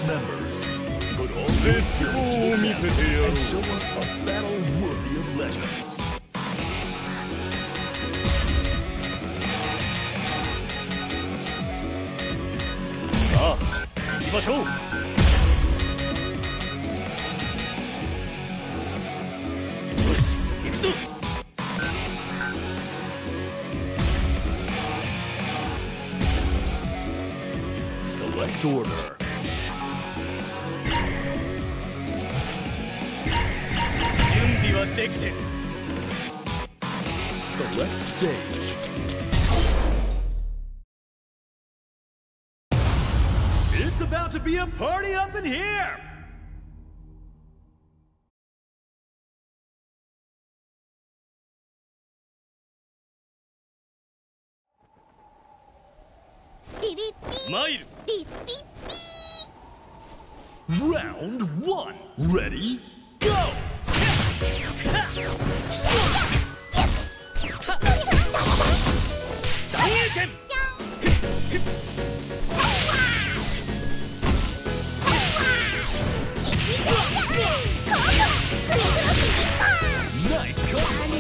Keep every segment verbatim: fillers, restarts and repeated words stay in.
members. Put all their skills to the test and show us a battle worthy of legends. さあ、行きましょう。よし、行くぞ。Select order. Select stage. It's about to be a party up in here! Mile. Round one. Ready? Go! Nice cover!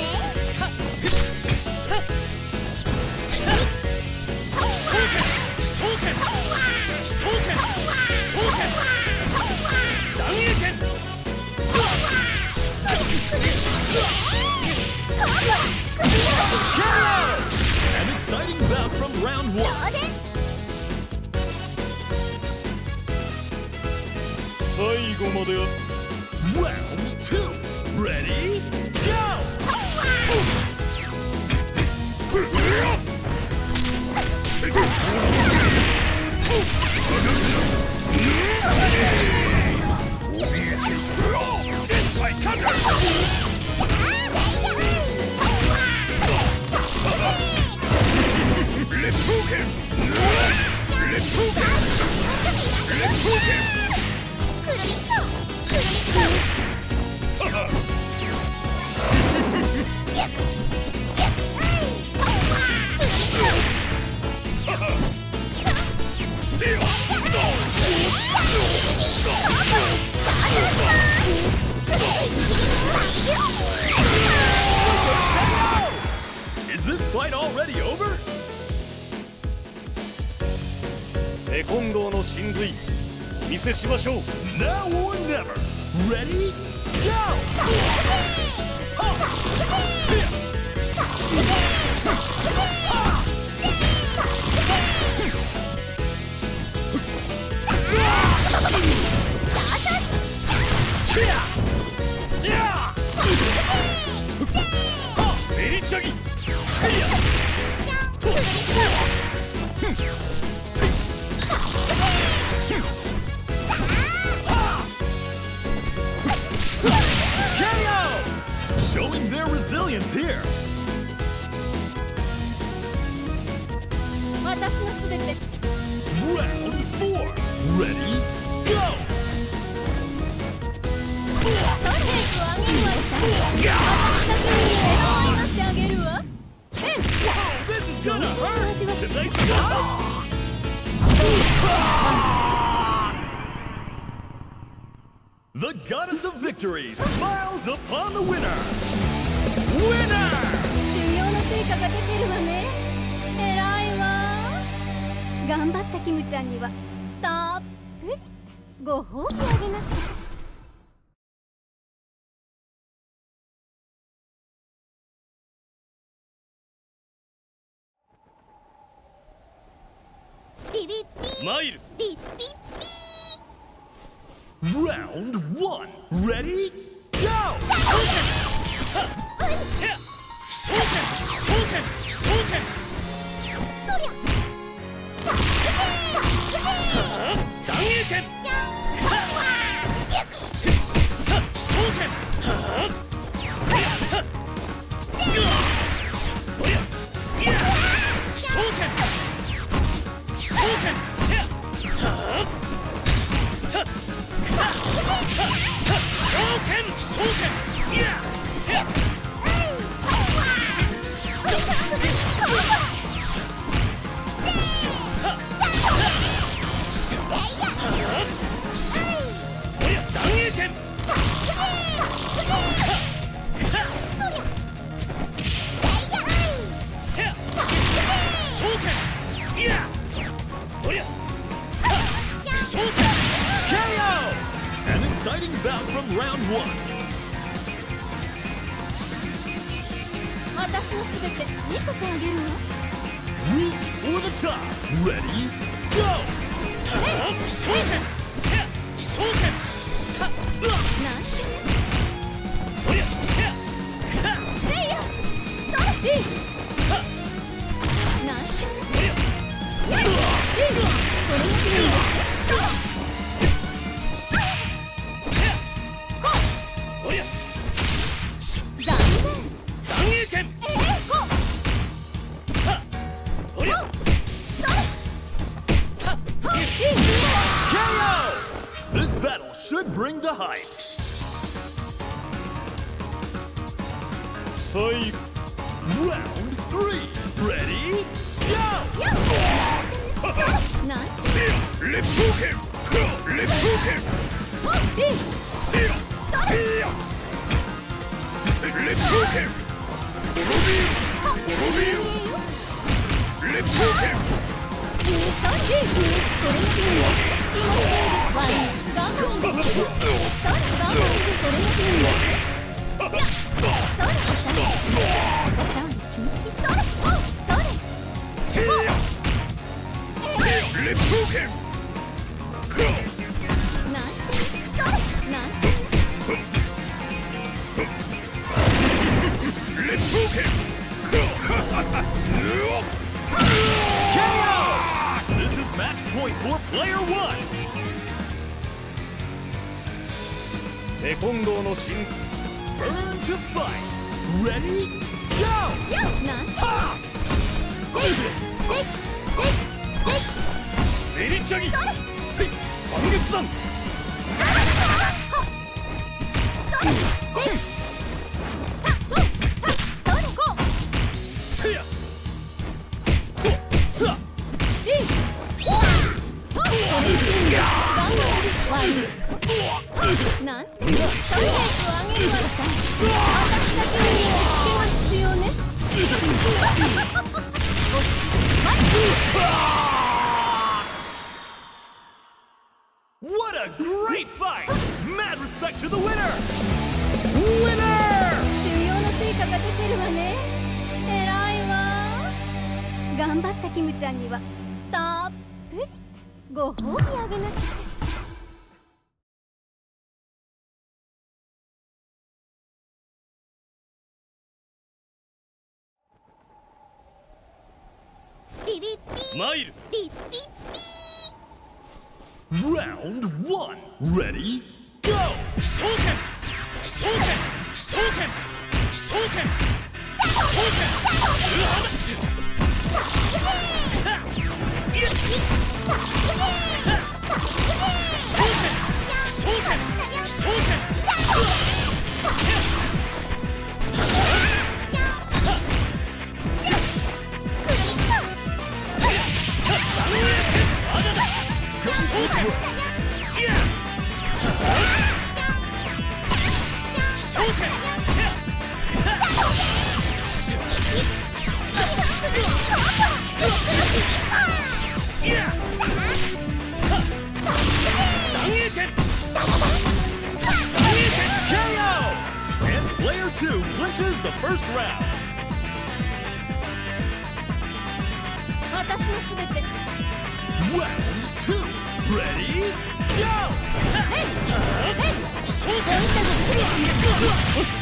An exciting bout from round one. Round two. Ready? Go! This way, cover! Let's hook him! Let's hook him! Let's hook him! Is this fight already over? テコンドーの真髄お見せしましょう。 Now or never. Ready? Go! Showing their resilience here. Round four. Ready? Go! Whoa, this is gonna hurt! Did they stop? The goddess of victory smiles upon the winner! Winner! 修行の成果が出てるわね。偉いわ。頑張ったキムちゃんにはたっぷりご褒美あげなきゃ。 Mile. Round one. Ready? Go! Shoken! Shoken! Yeah! 私のすべて見せてあげるわ。 Reach for the top. Ready? Go! なんしおやせやせいやそれいいなんしおやよいいいこれがいいんですせやおや残念残影剣ええこさあおやそれたいい K O! This battle should bring the hype. Fight. Round three. Ready? Go! Nice. Lip hook him! Lip hook him! Lip hook him! Lip hook him! これがいい今のワイン我慢できるそれ我慢でこれがいいんですいやそれおしゃれおしゃれ禁止それそれ Lip hook him! なんてそれなんて Lip hook him! K O! This is match point for player one. テコンドーの新 Burn to fight. Ready? Go! やなんてはえいえいえいメリチャギせい反撃山それえいたとたそれこせやこさいいわこれがいいんです我慢ワインなんてとりあえずあげるわさ私だけには危険が必要ねおしまい What a great fight! Mad respect to the winner! Winner! 修行の成果が出てるわね偉いわ頑張ったキムちゃんにはたっぷりご褒美あげなきゃビビッピマイルビッピッピ Round one. Ready? Go! Shoken! Shoken! Shoken! Shoken! Shoken! Uhabashi! Shoken! Shoken! Shoken! And player two clinches the first round. 私のすべて Round two. Ready? Go! えいえいそういったのすべておし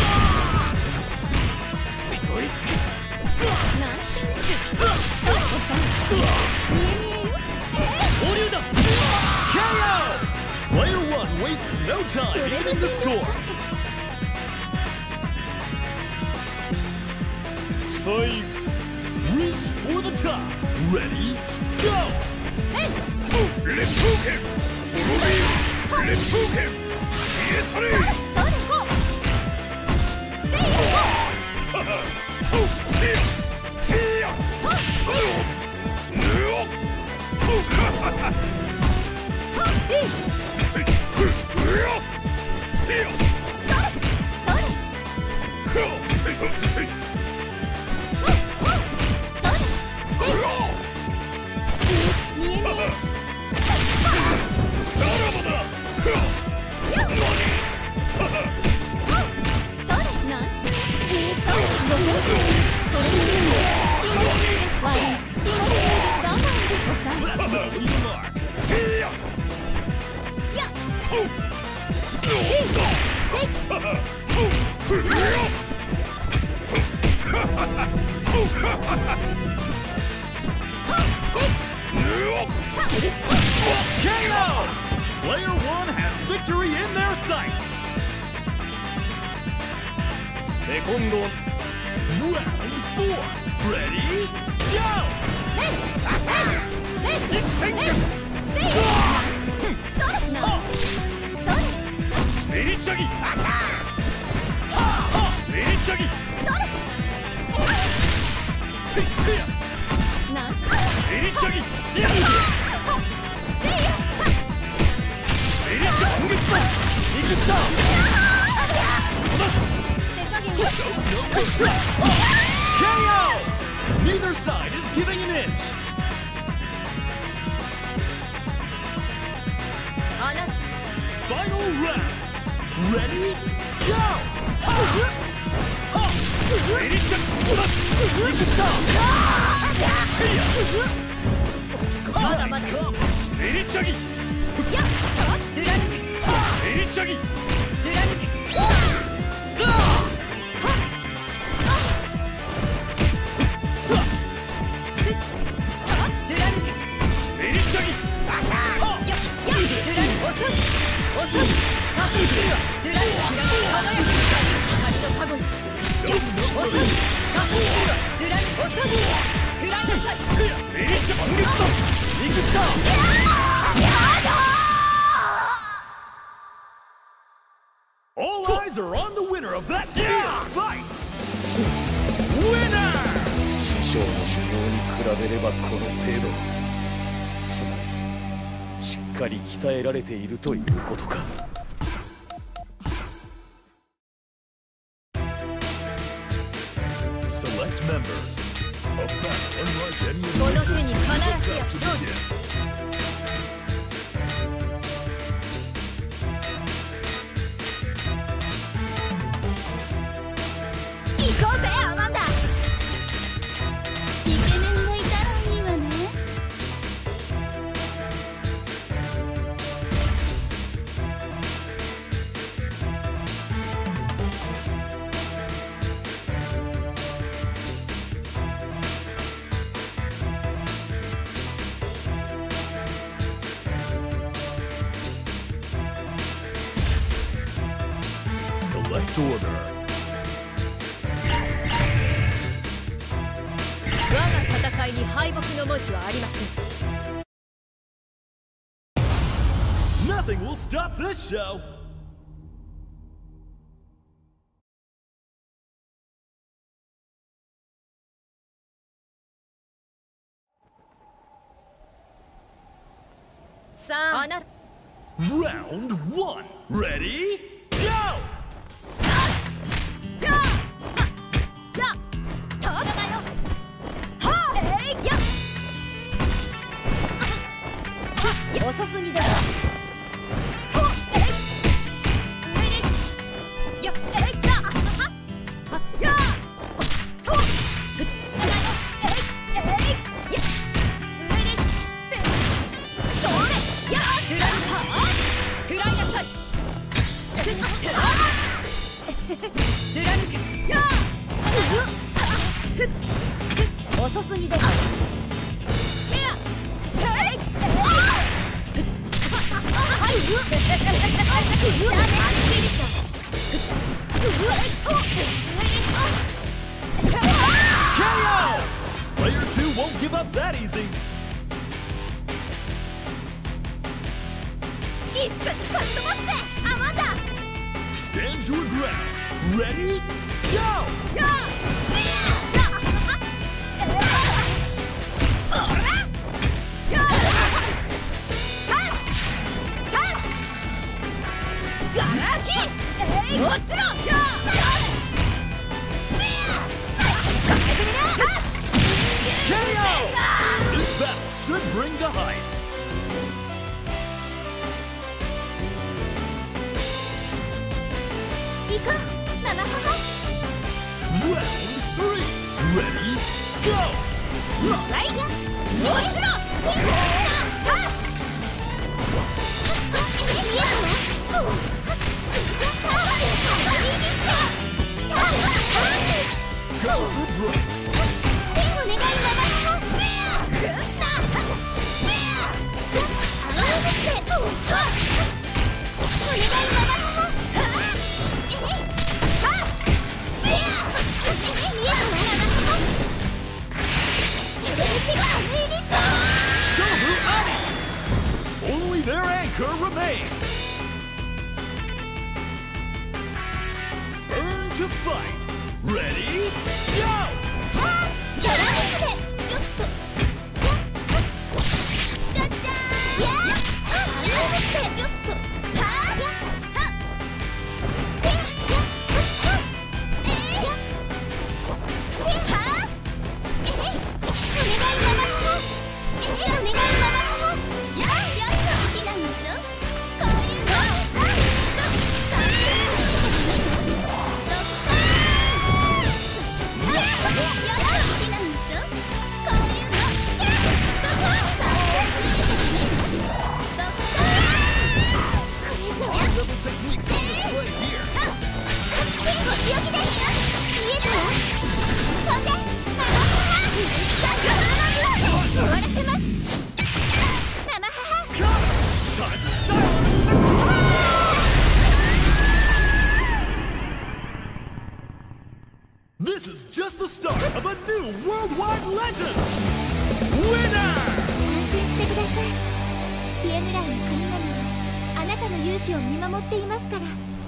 強いなんしおさん見え見えよ交流だ K O! Player one wastes no time beginning the score. Fight. Reach for the top. Ready? Go! Lip hook him! Lip hook him! Yes, honey! それこせいやこ それなん Player one has victory in their sights. テコンドー Round four. Ready? Go! メリチャギメリチャギせいせやメリチャギメリチャ今月だいくった ケーオー! Neither side is giving an inch. Final round. Ready? Go! Ready to split! You can stop! See ya! Ready, Chuggy! Ready, Chuggy! All eyes are on the winner of that fierce fight! Winner! 師匠の修行に比べればこの程度。つまり、しっかり鍛えられているということか。Select members. A battle unlike any of the others. 行こうぜアマンダ。イケメンがいたらいいわね。 Select order. 戦いに敗北の文字はありません。 Nothing will stop this show. Round one. Ready? Go! Yeah! 遅すぎだ。遅すぎだ。 Player two won't give up that easy. 一緒にかっ飛ばせ、アマンダ。 Stand your ground. Ready? Go! Go! もちろん。 ケーオー! This battle should bring the hype. 行こう、ママ母。 Only their anchor remains. Burn to fight. Ready? Go! Techniques on display here. 終わらせます。生母。This is just the start of a new worldwide legend. Winner. 安心してください。ティエムライの神々はあなたの勇姿を見守っていますから。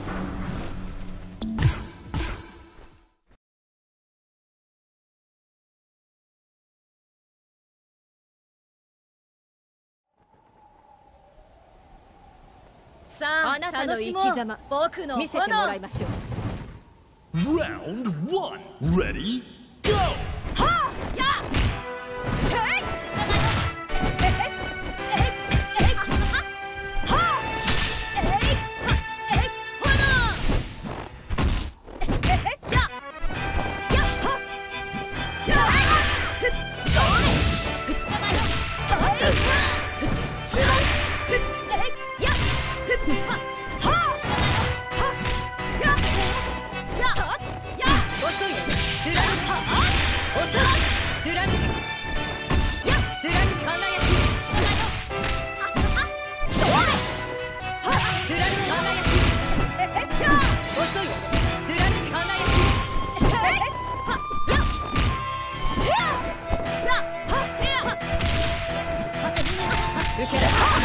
さあ、あなたの生き様、僕の見せてもらいましょう。 Round one, ready, go! はあ、や、せい、下だよ。えへ、えへ、えへ、はあ、えへ、えへ、ほら。えへ、や、や、は、や、ふっ、それ、ふっ、下だよ。はい、ふっ、ふっ、ふっ、えへ、や、ふっ、は、は、下だよ。は、や、や、や、遅いよ。貫く、は、遅い。貫く。や、貫く、輝き。下だよ。それ。は、貫く、輝き。えへ、や、遅いよ。貫く、輝き。せい。は、や。せや。や、は、てや。は、は、受ける。は、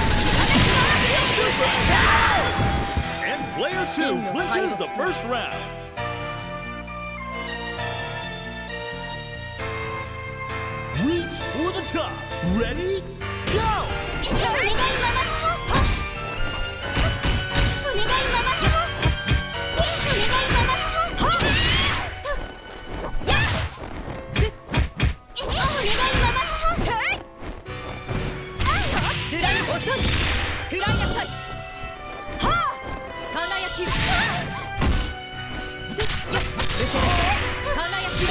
And player two clinches the first round. Reach for the top. Ready? Go! お願いママ母。お願いママ母。お願いママ母。やっ。お願いママ母。 せい。貫く、遅い。食らいなさい。はあ、輝き。すっ、よっ、受ける。輝き。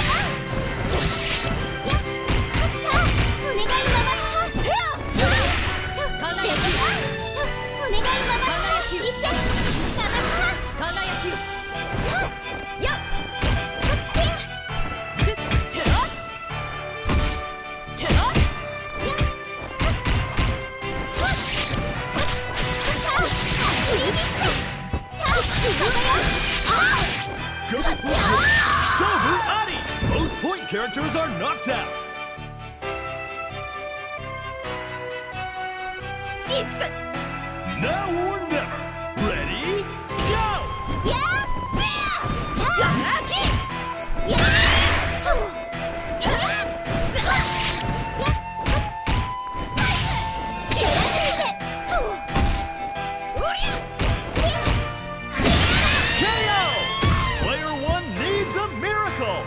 お願いママ母。 せや。輝き。 お願いママ母。 輝き。 言って。ママ母。 輝き。やっ。すっ、てら。てら。 Go for it! Shobu Adi! Both point characters are knocked out. いっす。 Now or never. Ready? Go! やっ。 やらき。 やっ。 K O! Player one needs a miracle.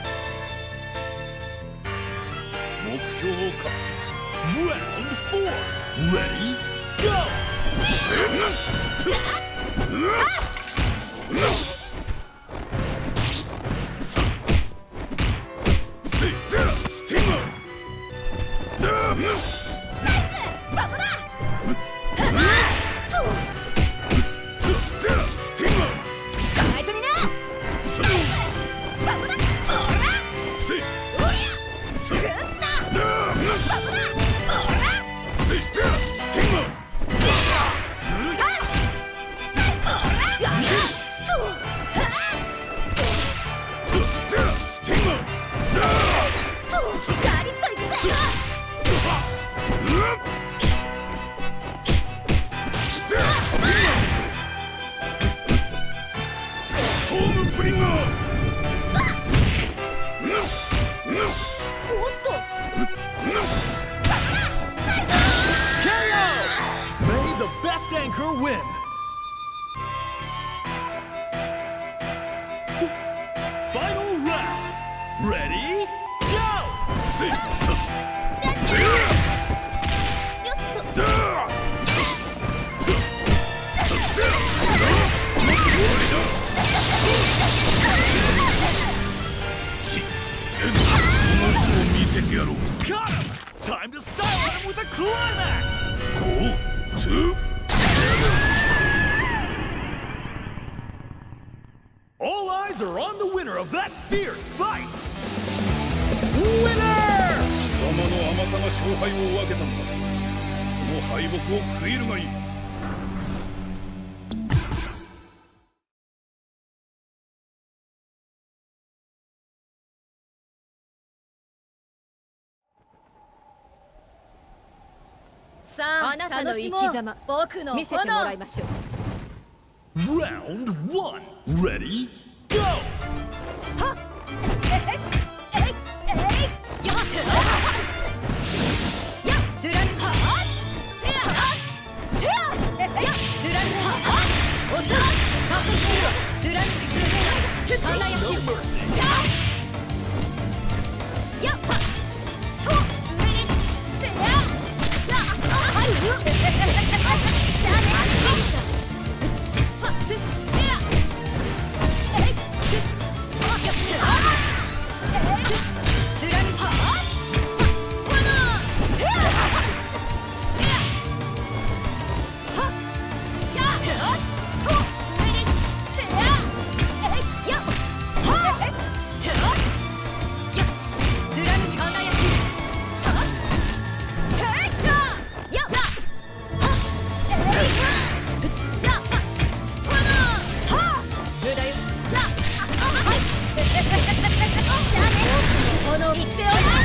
目標か Round four. Ready? Go! Ready? Go! See, Got him! Time to style him with a climax! Go to... All eyes are on the winner of that fierce fight! Winner! 貴様の甘さが勝敗を分けたんだ。この敗北を悔いるがいい。 さあ、あなたの生き様、僕の見せてもらいましょう。 Round one, ready, go! はっ、えい、えい、えい、よっ、やっ、つらぬはっ、せや、せや、やっ、つらぬはっ、おさ、かっこいい、つらぬ、つらぬ、花焼き、やっ、やっ、と、上に、せや、やっ、はい、じゃあね、はっ、せや、えい、せ、やっ、つらぬはっ、ほらな、せや、せや、はっ、やっ、と、上に、せや、えい、やっ、はっ、て、やっ、つらぬ輝き、はっ、せや、やっ、はっ、えい、やっ、ほらな、はっ、無駄よ、やっ、はい、じゃあね、この言っておいで、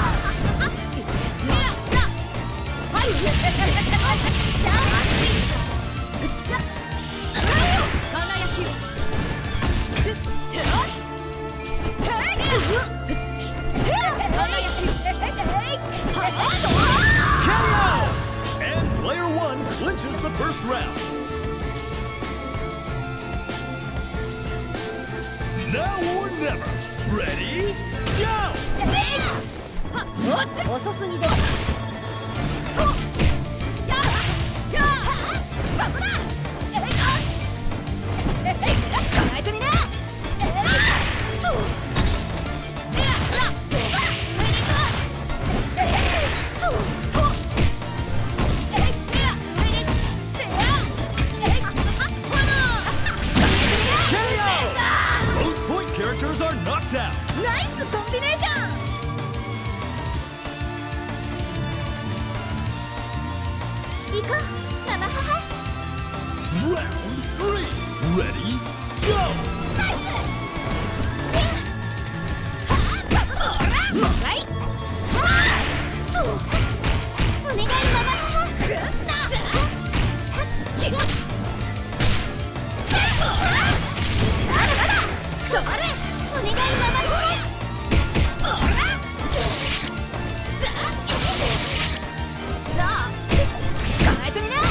やっ、はい、じゃあ、輝きを、すって、せや、せや、輝きを、えい、はっ、 K O! And player one clinches the first round. Now or never. Ready? Go! 遅すぎです。と、や、や、そこだ。えい、えい、捕まえてみな。えい、と、や、や、どうだ。えい、と、と、えい、や、えい、せや、えい、ほら、捕まえてみな。 K O! Both point characters are knocked out. ナイスコンビネーション。行こう、生母。 Round three. Ready? Go! ナイス。や、はあ、ほら、もうがい。はあ、と、お願い、生母。な、ざ、はっ、き、ほら、まだまだ、それ、お願い、生母。ほら、ざ、なあ、捕まえてみな。や、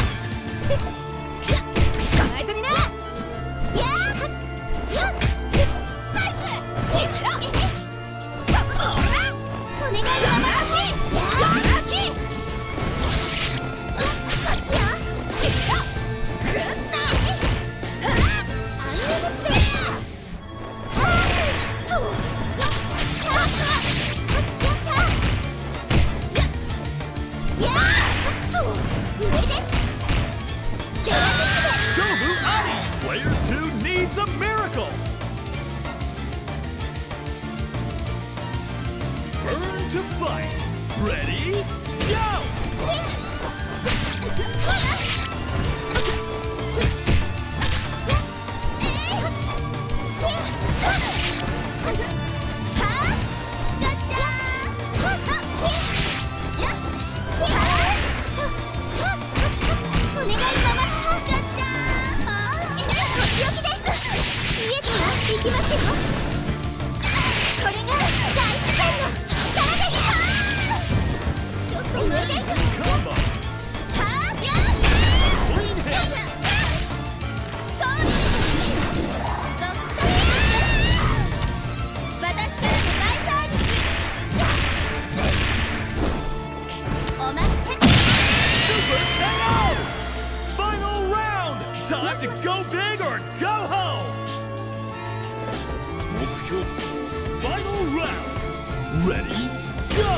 捕まえてみな。やー、やっ、ナイス。いくよ。ほら、お願い、生母。やー、き、こっちよ。いくよ。くんな。はあ、あんねぐって。はあ、と、やっ、やっ、やった。や、やー、と、上です。 Shobu Adi! Player two needs a miracle! Burn to fight! Ready? Go! Combo! Ready? Go!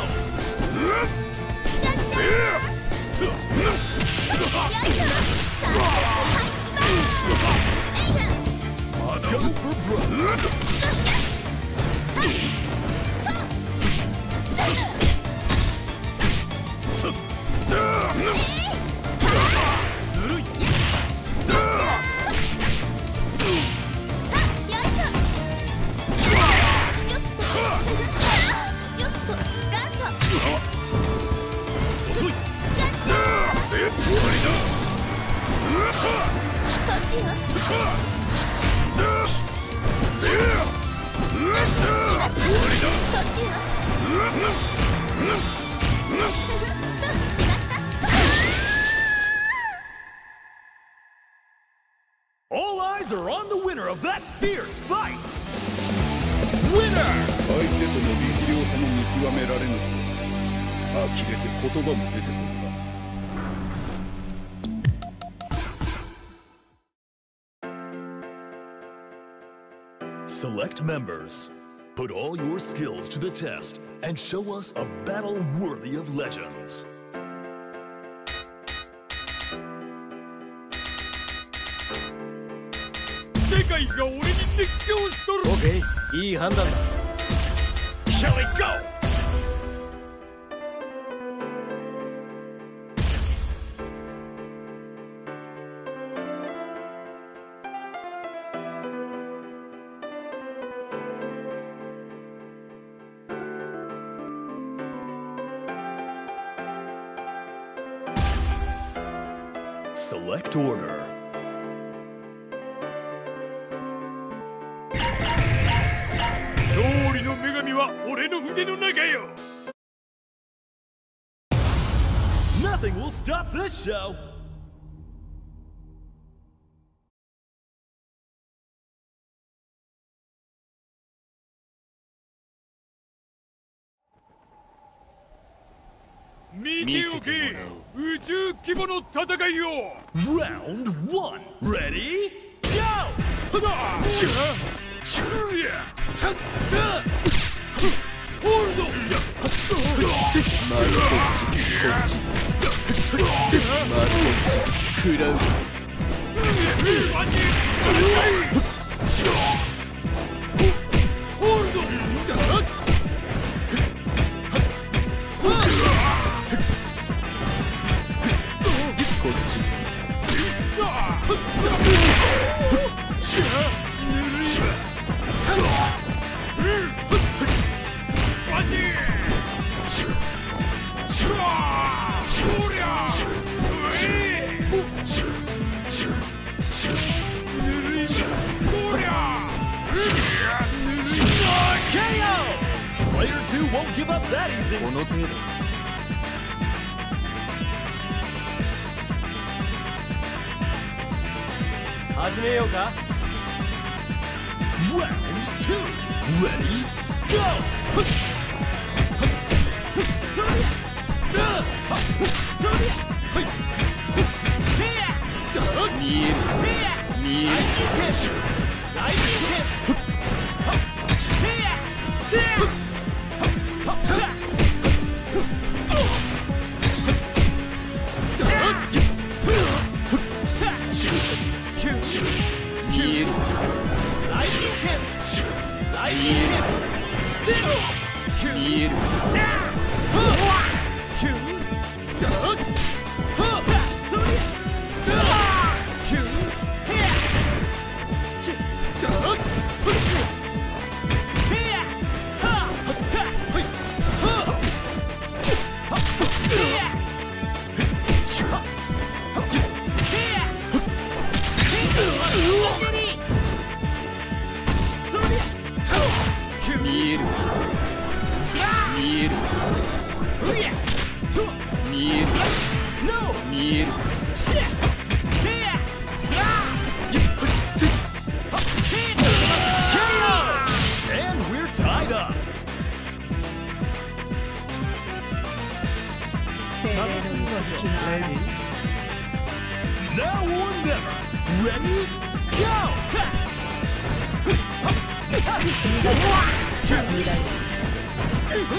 Go for broke! All eyes are on the winner of that fierce fight! Winner! 相手との力量差も見極められぬと呆れて言葉も出てこんな。 Select members. Put all your skills to the test and show us a battle worthy of legends. Okay, いい判断だ。 Shall we go? Select order. Nothing will stop this show. Round one. Ready? Go! Player two won't give up that easy. この程度。始めようか。 Round two. Ready? Go! And we're tied up. Now or never. Ready? Go! Go!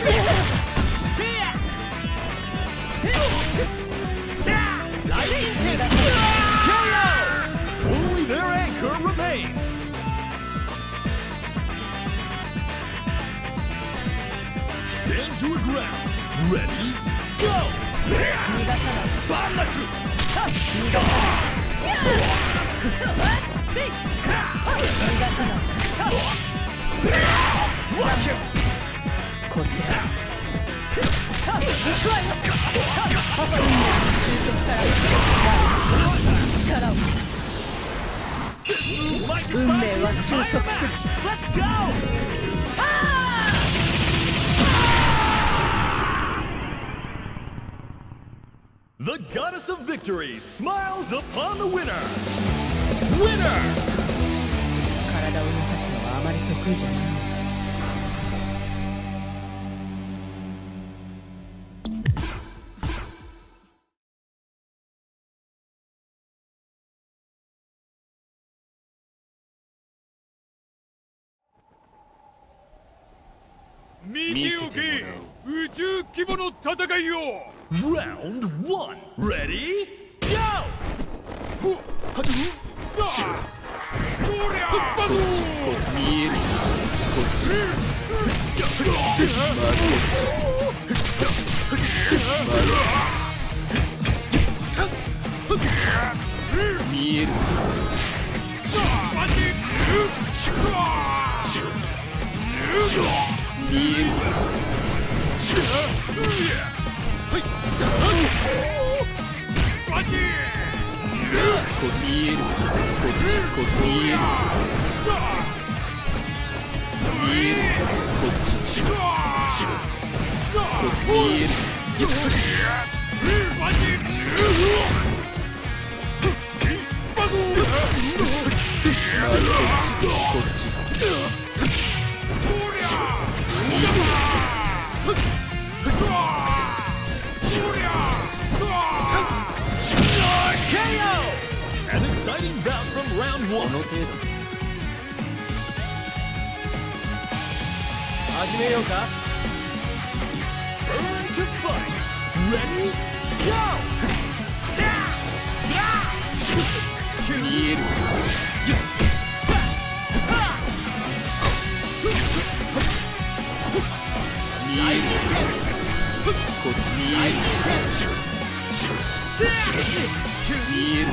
Stand your ground. Ready, go! 逃がさないバンナク逃がさない逃がさないこちら行くわよパパの終局から力を運命は収束する Let's go! The goddess of victory smiles upon the winner! Winner! 体を動かすのはあまり得意じゃない。 見ておけ宇宙規模の戦いを Round one. Ready, go! そりゃ見えるこっち見える見えるこ見えるこっちこ見える見えるこっちこ見えるこっち An exciting bout from round こ one. の程度始めようか Burn to fight. Ready, go! 見える見えるこ見える見える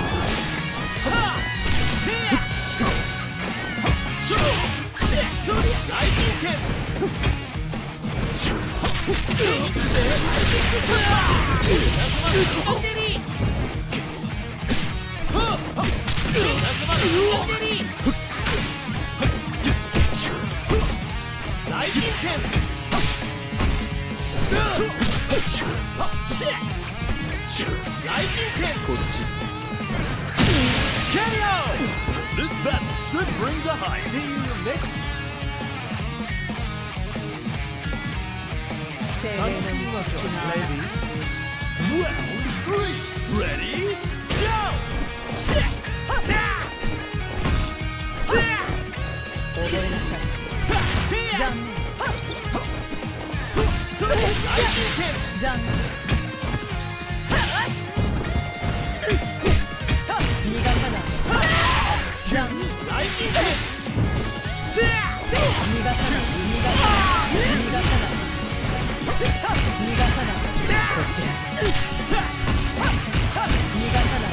こっち K O! This battle should bring the high. See you next. 精霊の導きが Round three. Ready, go! 踊りなさい残念残念逃がさない残念逃がさない逃がさない逃がさない逃がさないこちら逃がさない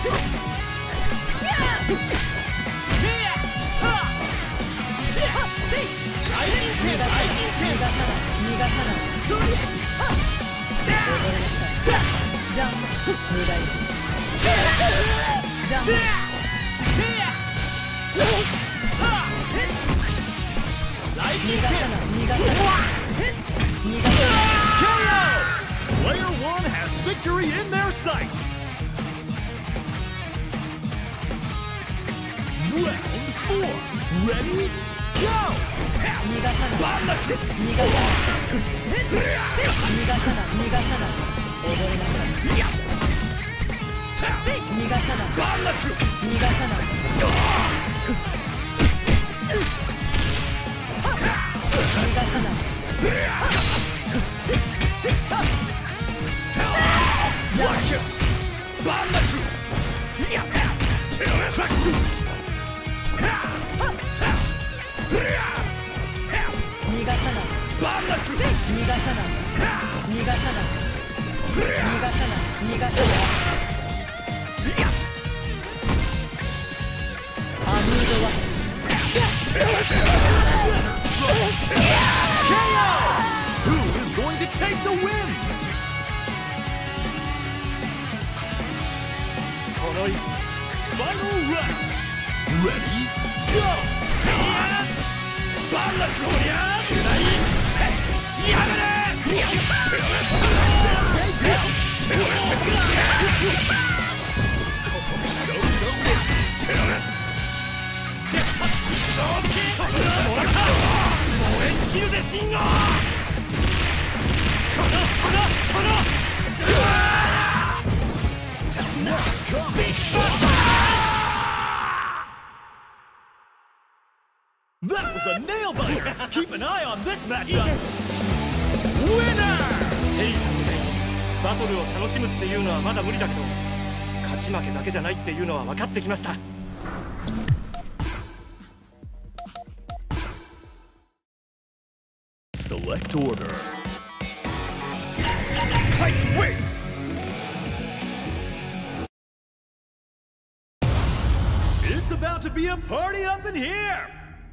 逃がさない逃がさない逃がさない踊りなさい残念無駄よ残念逃がさない逃がさない逃がさない K O! Player one has victory in their sights. Round four. Ready, go! 逃がさない逃がさない逃がさない逃がさない踊りなさい逃がさない逃がさない逃がさない逃がさないバラク逃がさない逃がさない逃がさない逃がさないアムードは Who is going to take the win? この Final round. Ready? Go! バラクリアやめれThat was a nail biter! Keep an eye on this matchup! Winner! ヘイさんでバトルを楽しむっていうのはまだ無理だけど、勝ち負けだけじゃないっていうのは分かってきました。 Select order. Tight weight. It's about to be a party up in here.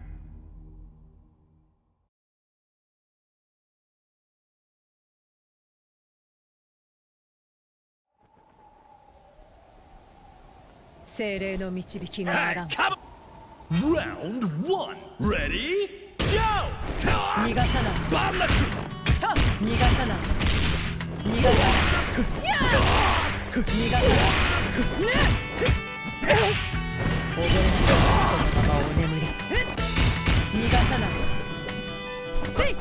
Hey, come. Round one. Ready? Go! 逃がさないバラク逃がさない逃がさない逃がさない覚えなさいそのままお眠り逃がさないせい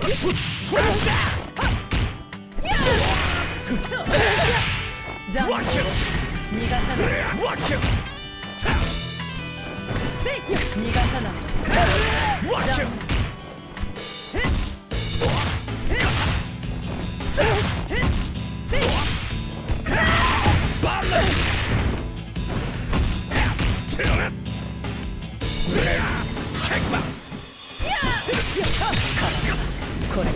ザン逃がさないせい逃がさないザンこれが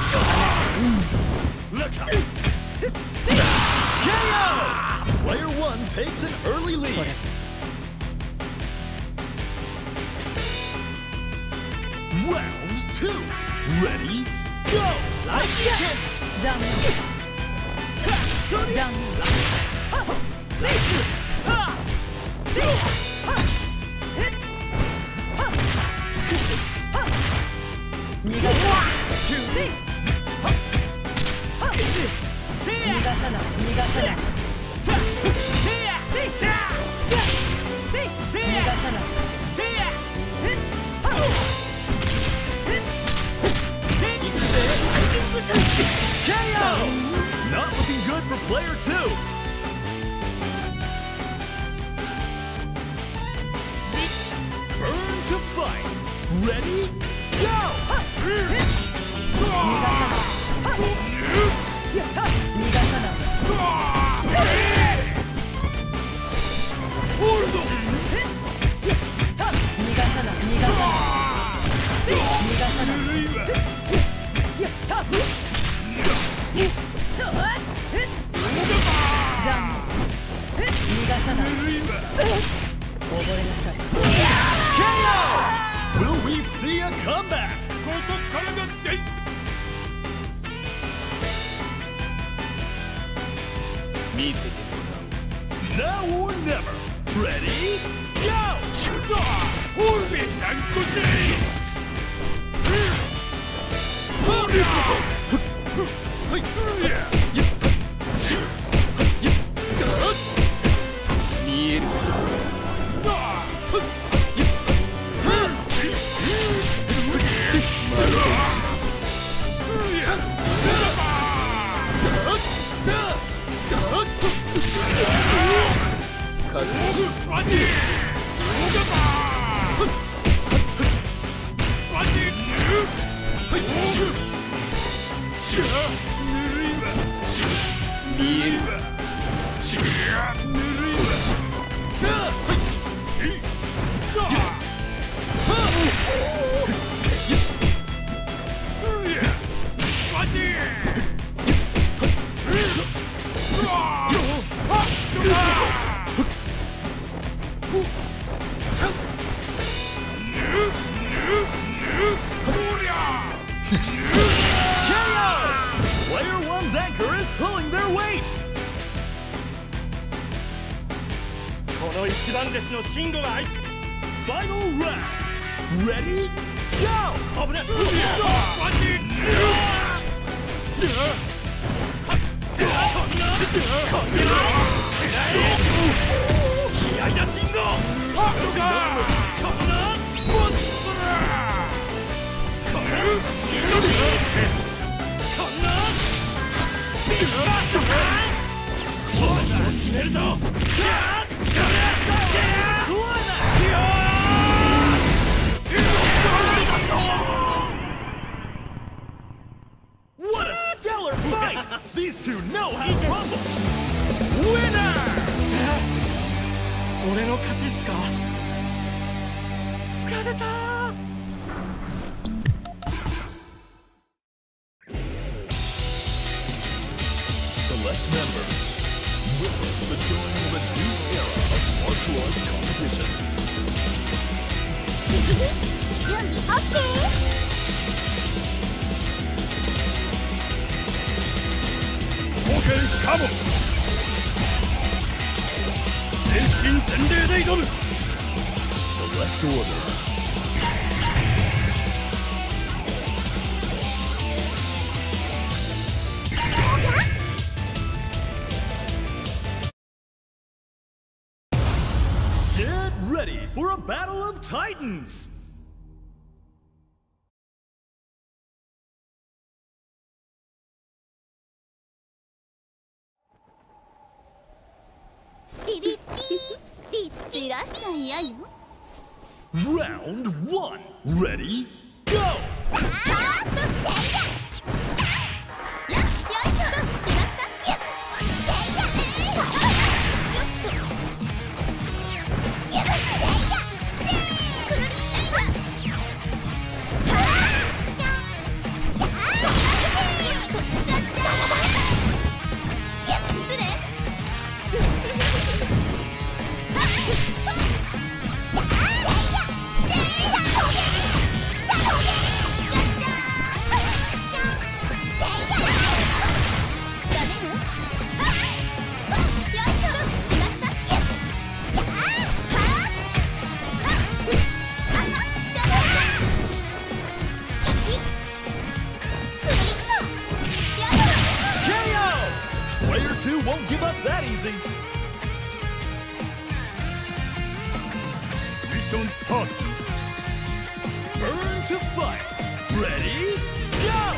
Player one takes an early lead. Round two. Ready? Go! Like it! 残念残念逃がさない逃がさない逃がさない K O! Not looking good for player two. Burn to fight. Ready? Go! 逃がさない逃がさない逃がさない逃がさない逃がさない残念逃がさない溺れなさい K O! Will we see a comeback? ここからが伝説。見せてもらう。 Now or never. Ready? Go! ホルベさんこち見える Player one's anchor is pulling their weight. この一番弟子の慎吾が入っ Final round. Ready? Go! 危ねえ。気合いだ慎吾。こんなそろそろ決めるぞ。 What a stellar fight! These two know how to rumble. Winner! 俺の勝ちっすか。疲れた。 Select members. Witness the dawning of a new era of martial arts competitions. 準備 OK。 OK カモン。全身全霊で挑む。 Select order. Get ready for a battle of titans! Round one. Ready? Go! Two won't give up that easy. Mission start. Burn to fight. Ready? Go!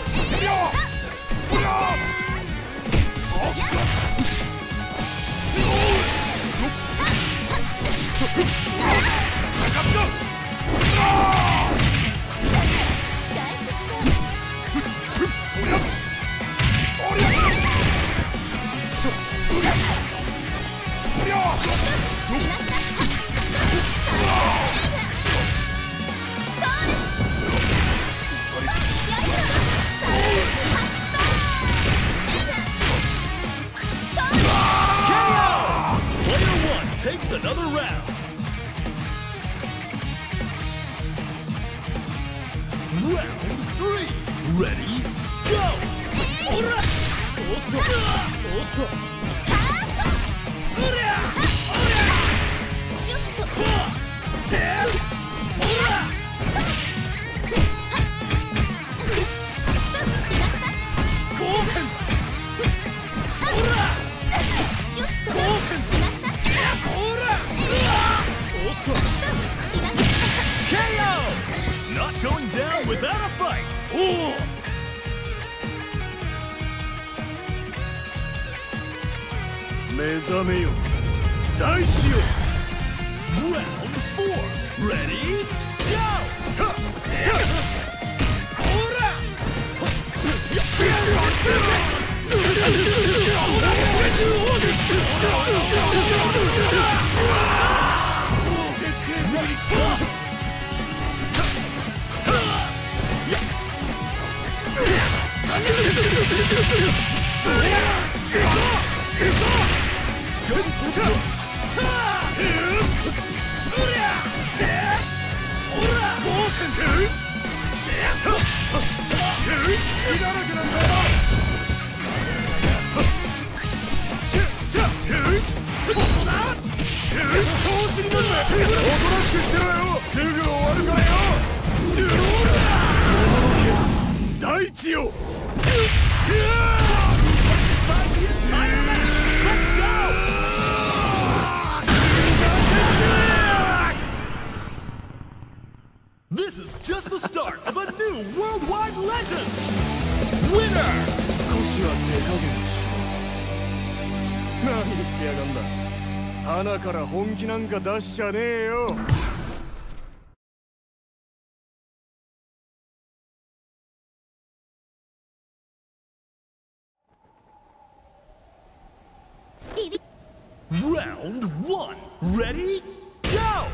Takes another round. Round three. Ready? Go! Ora! Otto! Otto! Ora! Ora! Ten! Ora! Golden! Ora! Golden! K O! Not going down without a fight! Ooh. 目覚めよ大地よ Round four! Ready? Go! Good. 敵だらけなんだよ。調子に乗るな。おとなしくしてろよ。すぐ終わるからよ。大地よ。This is just the start of a new worldwide legend! Winner! 少しは手加減しろ。何言ってやがんだ。鼻から本気なんか出しちゃねえよ。Round one. Ready? Go!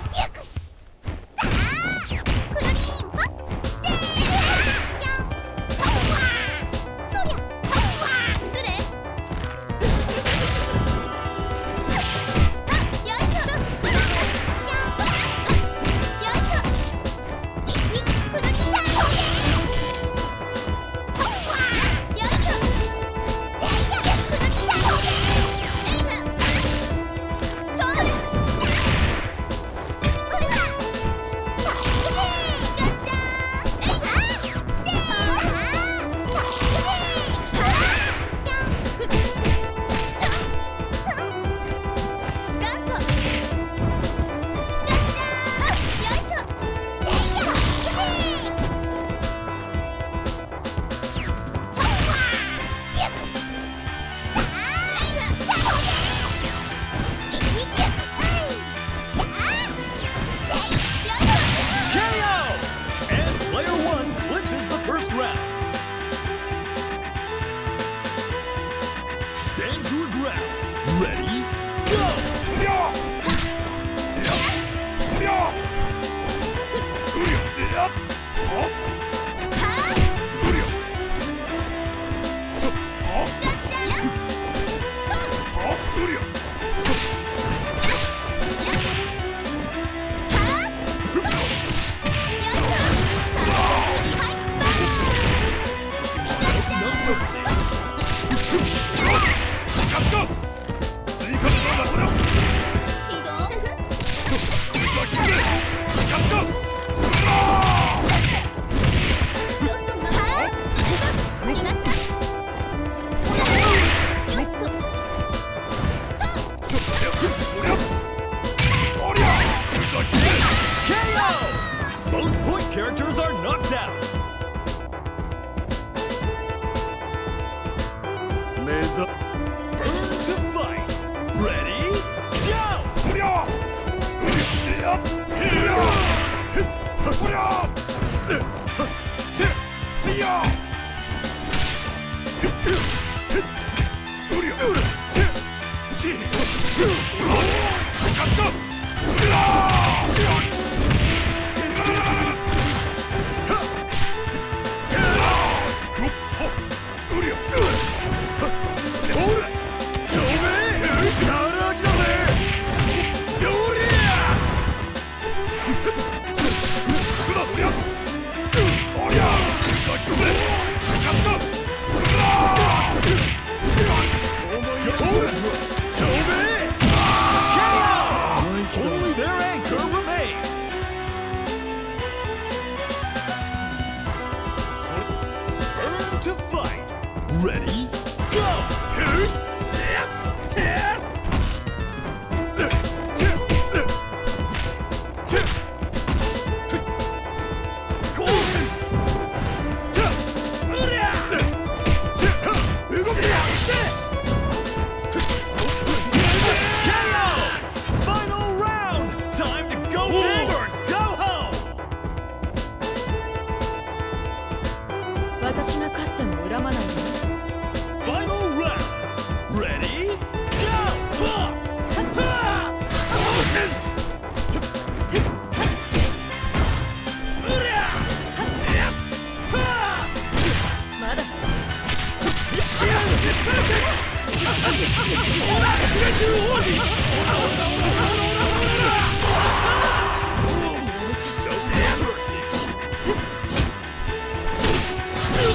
私が勝っても恨まないで。 Final round. Ready? Go! まだ。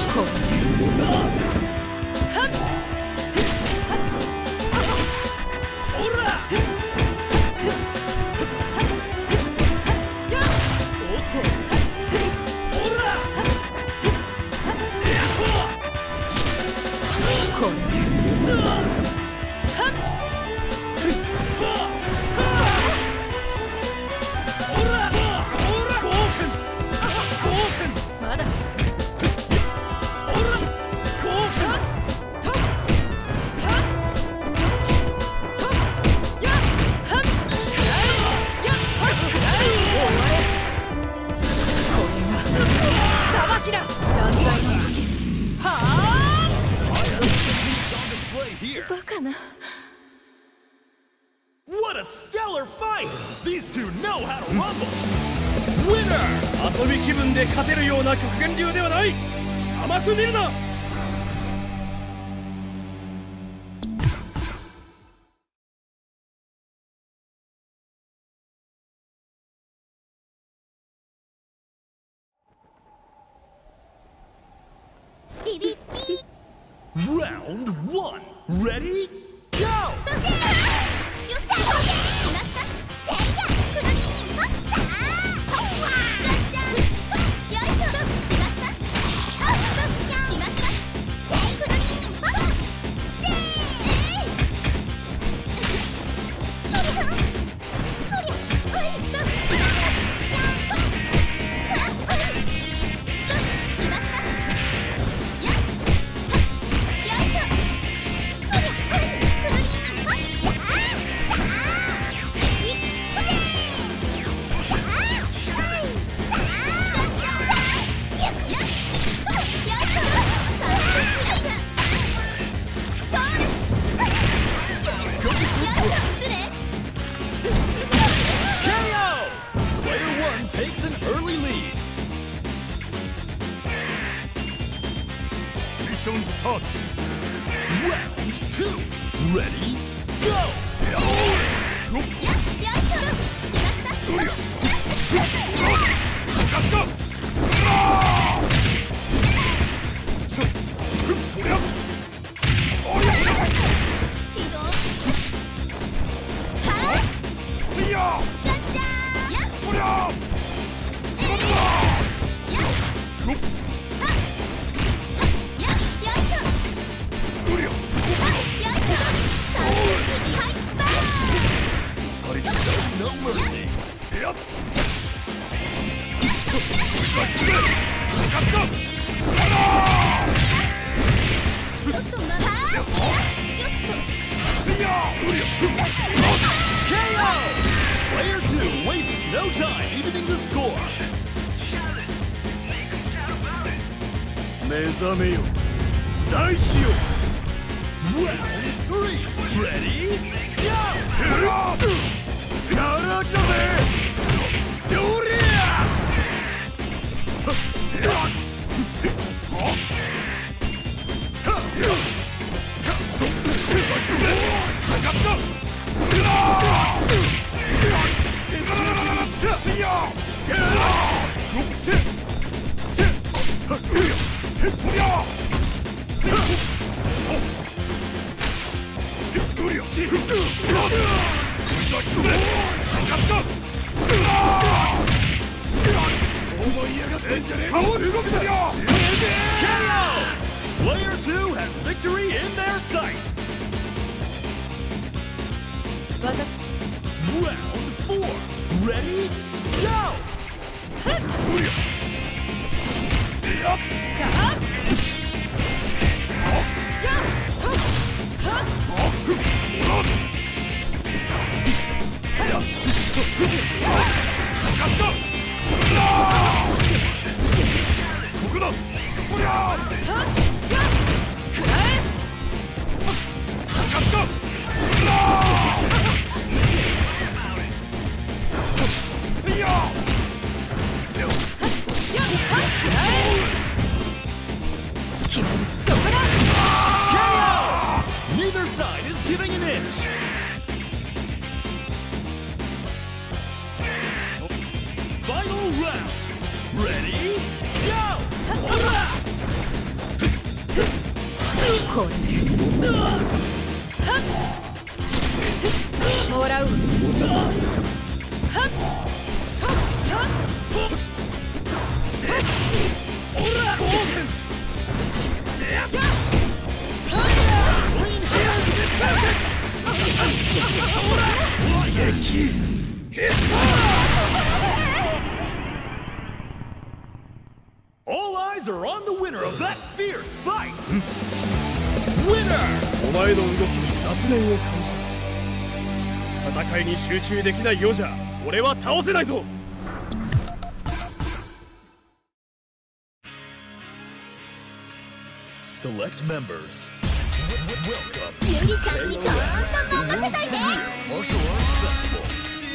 What a stellar fight! These two know how to rumble! Winner! 遊び気分で勝てるような極限流ではない。甘く見るな。 ビビビ Round one! Ready? Go! スタート。 Round two! Ready? Go! 目覚めよ大地よ Round three! Ready? Go! やらきだぜどりゃPlayer two has victory in their sights. Round four. Ready? Go! これもらう。 All eyes are on the winner of that fierce fight! Winner! お前の動きに雑念を感じた。戦いに集中できないようじゃ俺は倒せないぞ。 Select members. Welcome. ゆりちゃんにどーんと任せといて。 Martial Arts Festival.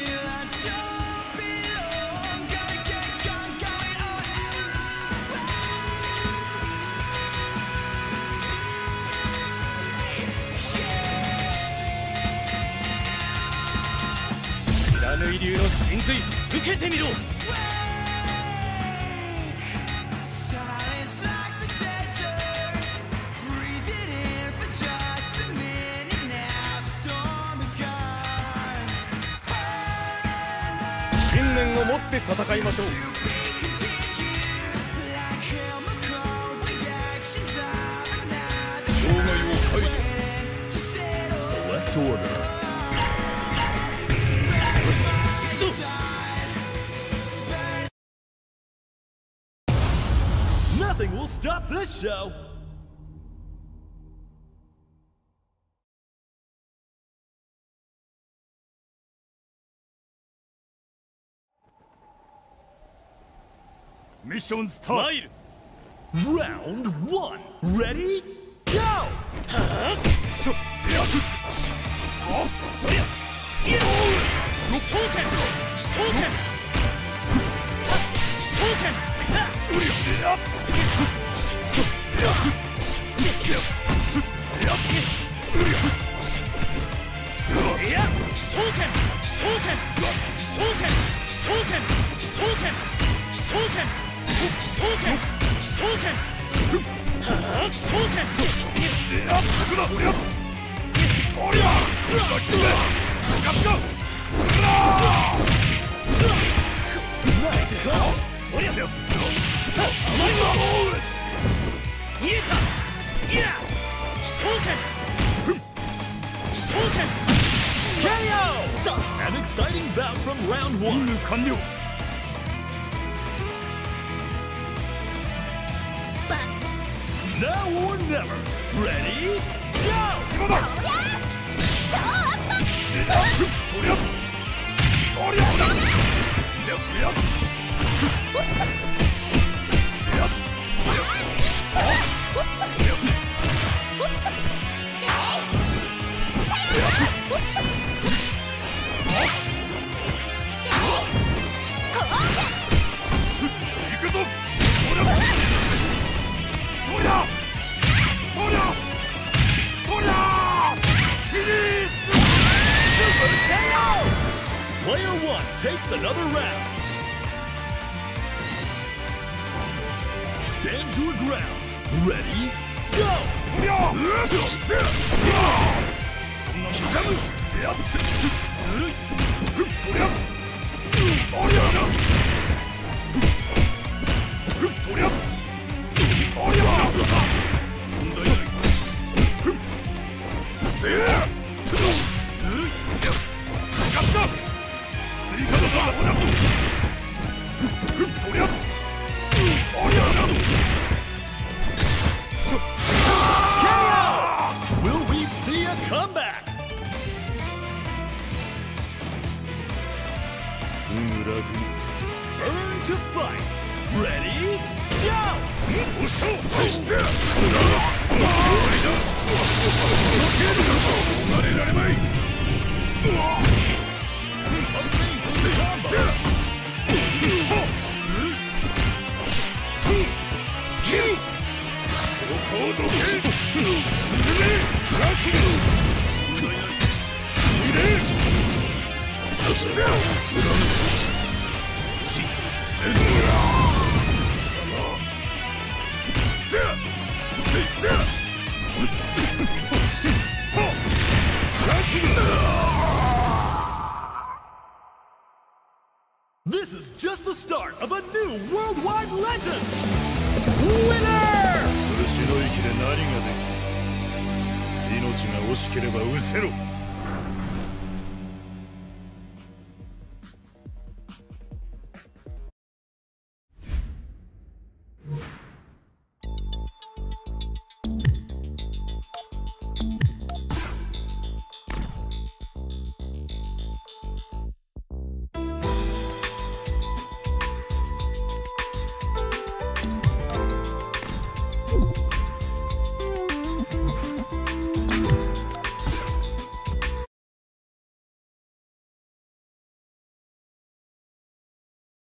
貫流の神髄受けてみろ。信念を持って戦いましょう。 障害を排除。 Select order. Nothing will stop this show! Mission start. Round one. Ready? Go! Nice call! K O! An exciting bout from round one. Now or never. Ready? Go! Player one takes another round. Stand your ground. Ready? Go! Will we see a comeback? Burn to fight. Ready? This is just the start of a new worldwide legend! Winner! 苦しの息で何ができる。命が惜しければ失せろ。